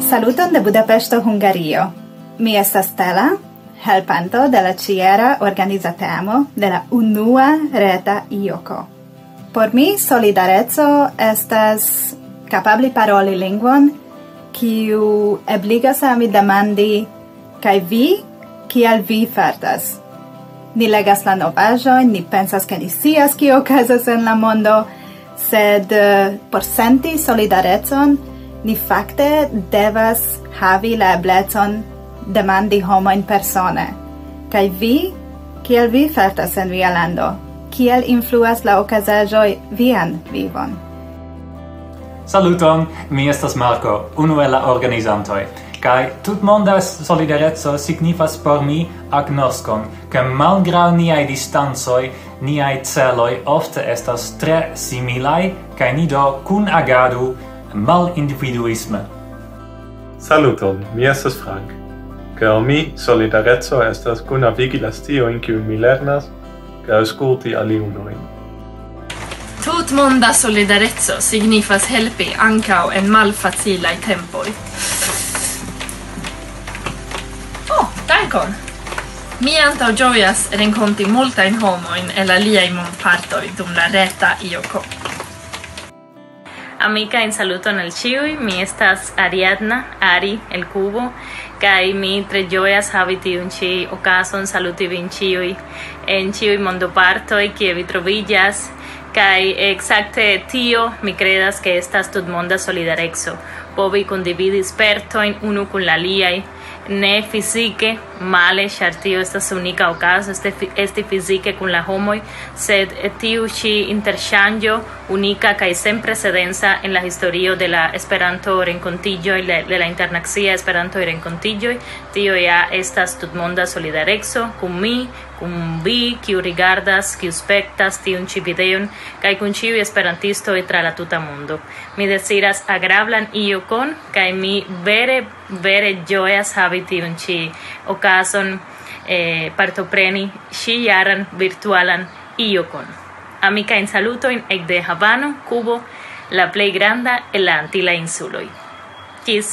Saluton de Budapesto, Hungario. Mi estas Stella, helpanto de la ĉiera organizatemo de la unua reta IOKO. Por mi solidareco estas kapabli paroli lingvon, kiu ebligas al mi demandi, kaj vi, kiel vi fartas? Ni legas la novaĵojn, ni pensas ke ni scias kio okazas en la mondo, sed por senti solidarecon, ni fakte devas havi la eblecon demandi homojn persone. Kaj vi, kiel vi fartas en via lando? Kiel influas la okazaĵoj vian vivon? Saluton, mi estas Marco, unu el la organizantoj. Kaj tutmonda solidareco signifas por mi agnoskon, ke malgraŭ niaj distancoj, niaj celoj ofte estas tre similaj, kaj ni do kunagadu malindividuisme. Saluton, mi estas Frank. Kaj al mi solidareco estas kunavigi la sciojn kiujn mi lernas kaj aŭskulti aliulojn. Tutmonda solidareco signifas helpi ankaŭ en malfacilaj tempoj. Dankon! Mi antaŭĝojas renkonti multajn homojn el aliaj mondpartoj dum la reta IOKO. Amikajn saluton al ĉiuj, mi estas Ariadna, Ari, el Kubo, kaj mi tre ĝojas havi tiun ĉi okazon saluti vin ĉiuj en ĉiuj mondopartoj kie vi troviĝas, kaj ekzakte tio mi kredas ke estas tutmonda solidareco, povi kundividi spertojn unu kun la aliaj, ne fizike, male, ĉar tio estas unika okazo, esti fizike kun la homoj, sed tiu ĉi interŝanĝo unika kaj senprecedenca en la historio de la Esperanto-renkontiĝoj, de la internacia Esperanto-renkontiĝoj, tio ja estas tutmonda solidareco kun mi, kun vi, kiu rigardas, kiu spektas tiun ĉi videon, kaj kun ĉiuj esperantistoj tra la tuta mondo. Mi deziras agrablan IOKon, kaj mi vere ĝojas havi tiun ĉi okazon partopreni ĉijaran virtualan IOKon. Amikajn salutojn ekde Havano, Kubo, la plej granda el la Antilaj Insuloj. Ĝis!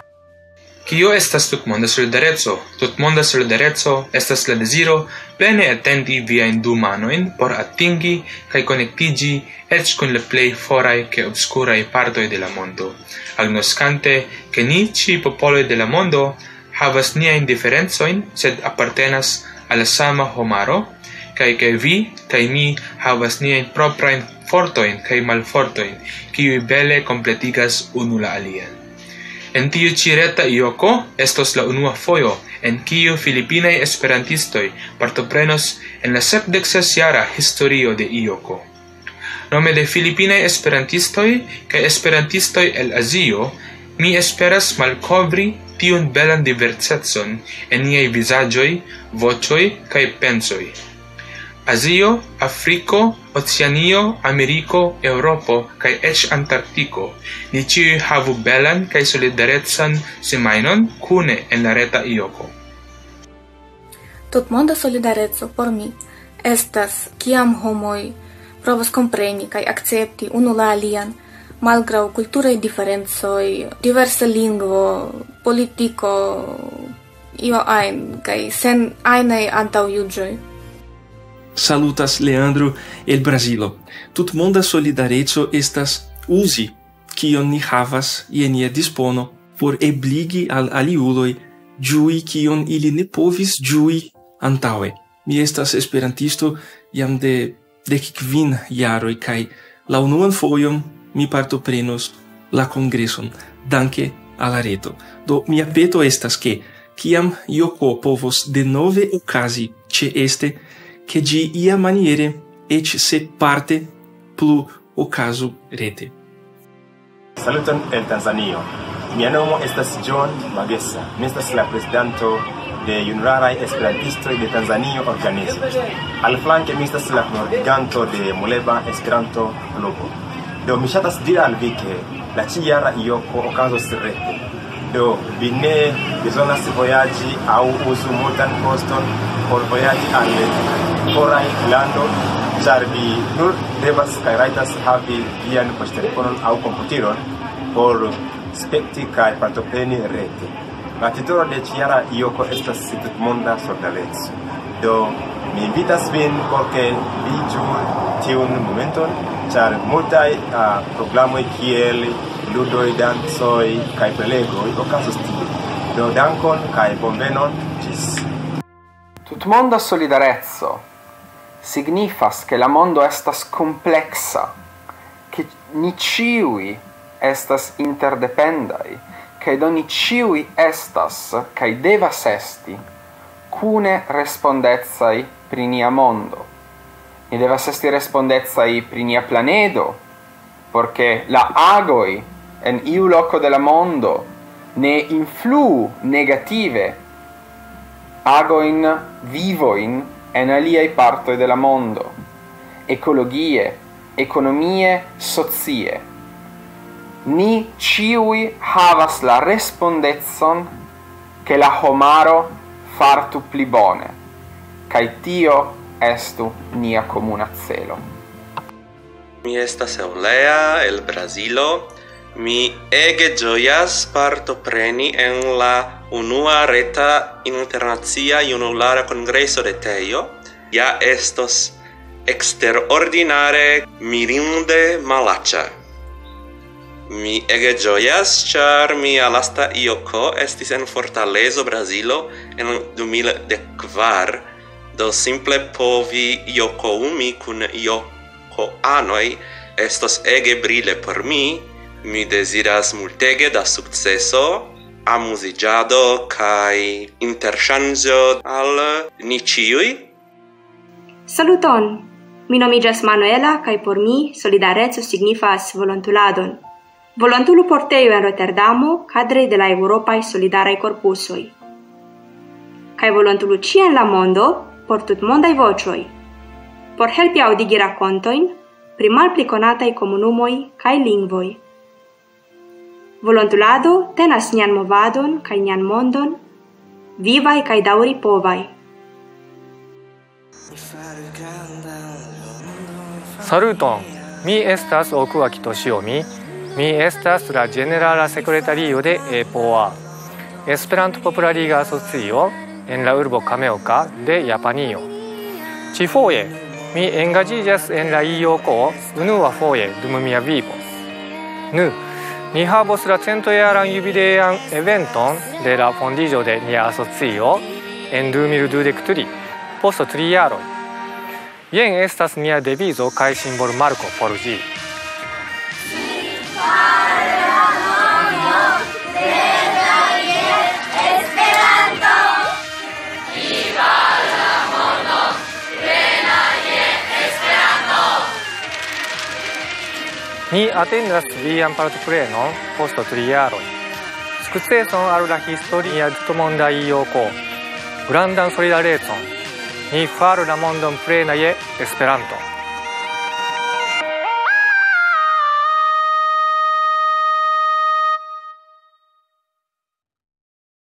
Kio estas tutmonda solidareco? Tutmonda solidareco estas la deziro plene atendi viajn du manojn por atingi kaj konektiĝi eĉ kun la plej foraj kaj obskuraj partoj de la mondo, agnoskante ke ni ĉi popoloj de la mondo havas niajn diferencojn, sed apartenas al la sama homaro, kaj ke vi kaj mi havas niajn proprajn fortojn kaj malfortojn, kiuj bele kompletigas unu la alian. En tiu ĉi reta IOKO estos la unua fojo en kiu filipinaj esperantistoj partoprenos en la 76-jara historio de IOKO. Nome de filipinaj esperantistoj kaj esperantistoj el Azio, mi esperas malkovri tiun belan diversecon en niaj vizaĝoj, voĉoj kaj pensoj. Azio, Afriko, Oceanio, Ameriko, Eŭropo kaj eĉ Antarktiko, ni ĉiuj havu belan kaj solidarecan semajnon kune en la reta IOKO. Tutmonda solidareco por mi estas kiam homoj provas kompreni kaj akcepti unu la alian, malgraŭ kulturaj diferencoj, diversa lingvo, politiko, io ajn kaj sen ajnaj antaŭjuĝoj. Salutas Leandro el Brasilo. Tutmonda solidareco estas uzi kion ni havas je nia dispono por ebligi al aliuloj ĝui kion ili ne povis ĝui antaŭe. Mi estas esperantisto jam de 15 jaroj kaj la unuan fojon mi partoprenos la kongreson danke al la reto. Do mia peto estas ke kiam IOKO povos denove okazi ĉeeste che ĝi ia maniere eĉ se parte plu okazu rete. Saluton el Tanzanio. Mia nomo estas John Magesa. Mi estas la prezidanto de Junraraj Esperantistoj de Tanzanio organizo. Alflanke mi estas la kunordinanto de Muleba Esperanto Klubo. Do mi ŝatas diri al vi ke la ĉiujara IOKO okazos rete. Do vi ne bezonas vojaĝi aŭ uzu multan koston por vojaĝi al foraj landoj, ĉar vi nur devas kaj rajtas havi vian poŝtelefonon aŭ komputeron por spekti kaj partopreni rete. La titolo de ĉiara joko estas tutmonda solidareco. Do mi invitas vin por ke vi ĝuu tiun momenton, ĉar multaj programoj kiel ludoj, dancoj kaj prelegoj okazos tie. Do dankon kaj bonvenon, ĝis. Tutmonda solidareco signifas che la mondo estas complexa, che ni ciui estas interdependai, che do ni ciui estas, kai devas esti, cune respondezai pri nia mondo. Ni devas esti respondezai pri nia planedo, porque la agoi en iu loco de la mondo ne influu negative agoin vivoin en aliai partoi de la mondo, ecologie, economie, socie. Ni ciui havas la respondetson che la homaro fartu pli bone, kai tio estu nia comuna celo. Mi estas Eulea el Brasilo. Mi ege gioias partopreni en la unua reta internacia junulara congreso de Tejo. Ja estos exterordinare mirinde malaĉa. Mi ege gioias, ĉar mia lasta ioko estis en Fortalezo, Brazilo, en 2014. Do simple povi iokoumi kun iokoanoj estos ege brile por mi. Mi desiras multege da successo, amuziĝado kaj interŝanĝo al ni ĉiuj. Saluton! Mi nomiĝas Manuela kaj por mi solidareco signifas volontuladon. Volontulu portejo en Rotterdamo kadre de la Eŭropaj Solidaraj Korpusoj. Kaj volontulu ĉie en la mondo por tutmondaj voĉoj. Por helpi aŭdigi rakontojn pri malpli konataj komunumoj kaj lingvoj. Volontulado tenas nian movadon kaj nian mondon, vivaj kaj daŭripovaj. Saluton! Mi estas Okuaki Toshiomi. Mi estas la ĝenerala sekretario de EPOA, Esperanto Populariga Asocio en la urbo Kameoka de Japanio. Ĉifoje mi engaĝiĝas en la ioko unuafoje dum mia vivo. Nu, ni havos la 100-jaran jubilean eventon de la fondiĝo de nia asocio en 2023, post 3 jaroj. Jen estas nia devizo kaj simbolmarko por ĝi. Ni atendas vian partoprenon post 3 jaroj. Sukceson al la historia tutmonda ioko. Grandan solidarecon. Ni faru la mondon plena je Esperanto.